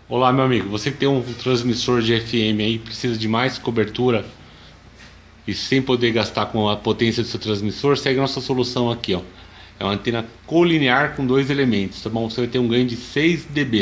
Olá, meu amigo, você que tem um transmissor de FM aí, precisa de mais cobertura e sem poder gastar com a potência do seu transmissor, segue a nossa solução aqui, ó. É uma antena colinear com dois elementos, tá bom? Você vai ter um ganho de 6 dB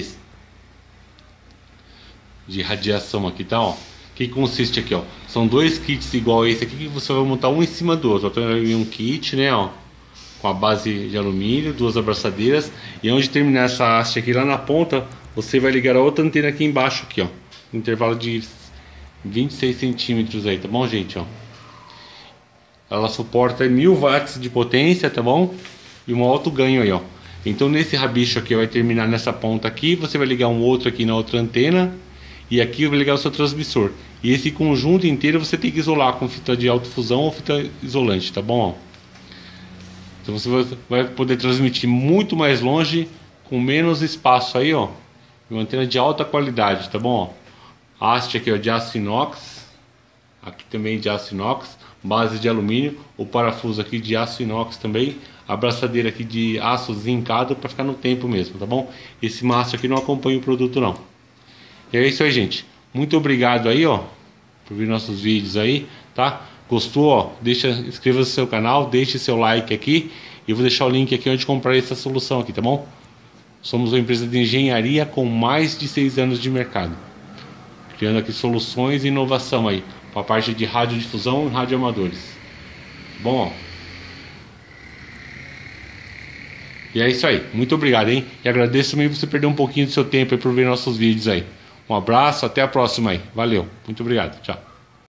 de radiação aqui, tá, ó. O que consiste aqui, ó? São dois kits igual a esse aqui que você vai montar um em cima do outro. Então vai vir um kit, né, ó, com a base de alumínio, duas abraçadeiras, e onde terminar essa haste aqui lá na ponta, você vai ligar a outra antena aqui embaixo aqui, ó, intervalo de 26 centímetros aí, tá bom, gente, ó. Ela suporta 1000 watts de potência, tá bom? E um alto ganho aí, ó. Então nesse rabicho aqui vai terminar nessa ponta aqui, você vai ligar um outro aqui na outra antena, e aqui vai ligar o seu transmissor. E esse conjunto inteiro você tem que isolar com fita de alta fusão ou fita isolante, tá bom, ó? Então você vai poder transmitir muito mais longe com menos espaço aí, ó. Uma antena de alta qualidade, tá bom? Ó. Haste aqui, ó, de aço inox. Aqui também de aço inox. Base de alumínio. O parafuso aqui de aço inox também. A abraçadeira aqui de aço zincado para ficar no tempo mesmo, tá bom? Esse mastro aqui não acompanha o produto não. E é isso aí, gente. Muito obrigado aí, ó, por ver nossos vídeos aí, tá? Gostou, ó? Inscreva-se no seu canal, deixe seu like aqui. E eu vou deixar o link aqui onde comprar essa solução aqui, tá bom? Somos uma empresa de engenharia com mais de 6 anos de mercado, criando aqui soluções e inovação aí, para a parte de radiodifusão e radioamadores. Bom, ó. E é isso aí. Muito obrigado, hein? E agradeço também você perder um pouquinho do seu tempo aí por ver nossos vídeos aí. Um abraço, até a próxima aí. Valeu. Muito obrigado. Tchau.